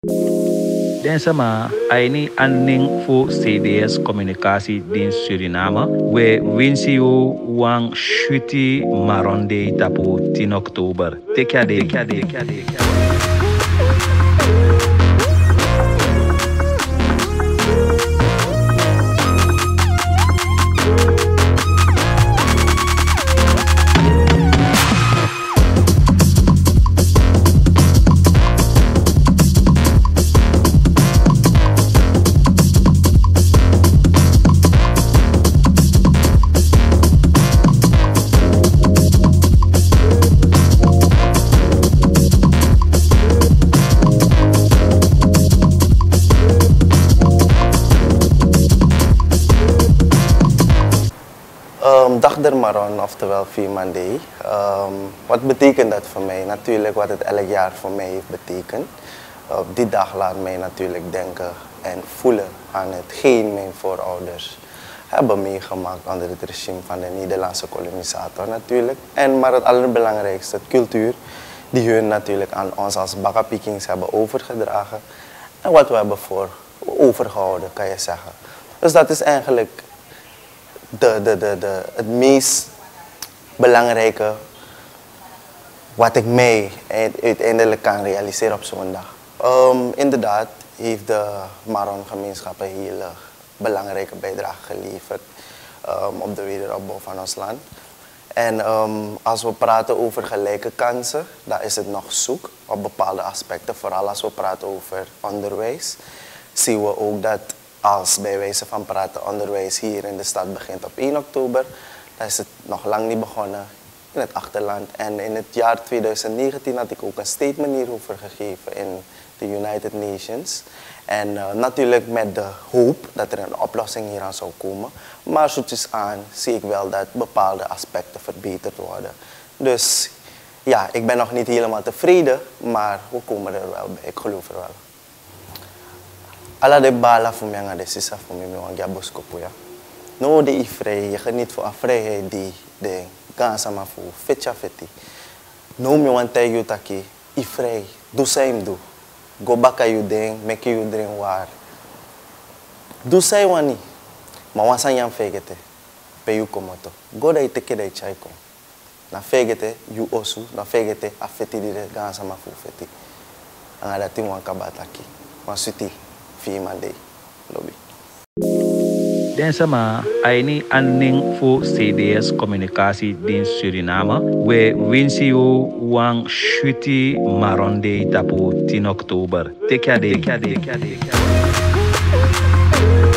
Den sama aini anning fu CDS communicatiedienst Suriname we winsio wang shuti maronde tapu 10 oktober. Tekade. Dag der Maron, oftewel 4 Monday. Wat betekent dat voor mij? Natuurlijk wat het elk jaar voor mij heeft betekend. Die dag laat mij natuurlijk denken en voelen aan hetgeen mijn voorouders hebben meegemaakt onder het regime van de Nederlandse kolonisator natuurlijk. Maar het allerbelangrijkste, het cultuur, die hun natuurlijk aan ons als Bakapikings hebben overgedragen. En wat we hebben voor overgehouden, kan je zeggen. Dus dat is eigenlijk het meest belangrijke wat ik mij uiteindelijk kan realiseren op zo'n dag. Inderdaad heeft de Maron-gemeenschap een hele belangrijke bijdrage geleverd op de wederopbouw van ons land. En als we praten over gelijke kansen, dan is het nog zoek op bepaalde aspecten. Vooral als we praten over onderwijs, zien we ook dat als bij wijze van praten onderwijs hier in de stad begint op 1 oktober, dan is het nog lang niet begonnen in het achterland. En in het jaar 2019 had ik ook een statement hierover gegeven in de United Nations. En natuurlijk met de hoop dat er een oplossing hieraan zou komen. Maar zoetjes aan zie ik wel dat bepaalde aspecten verbeterd worden. Dus ja, ik ben nog niet helemaal tevreden, maar we komen er wel bij. Ik geloof er wel. Alla de bala voor mij aan de sisa voor mij want ja boskopo ja. No de vrij, je geniet voor een vrijheid die de gansa maar voor fetja feti. No me want you taki vrij, doe same do. Go back you ding, make you drink waar. Doe sai wani, maar wansa yan fegete, pe you komoto. Go da iteke da chai kom. Na fegete you osu, na fegete a feti di de gansa maar voor feti. Anga ting wan kabataki, wan suti. 4 Monday lobby. Den sama aini anning fu CDS communicatiedienst Suriname we winsio wang shuti maronde tapu 10 oktober. Tekade.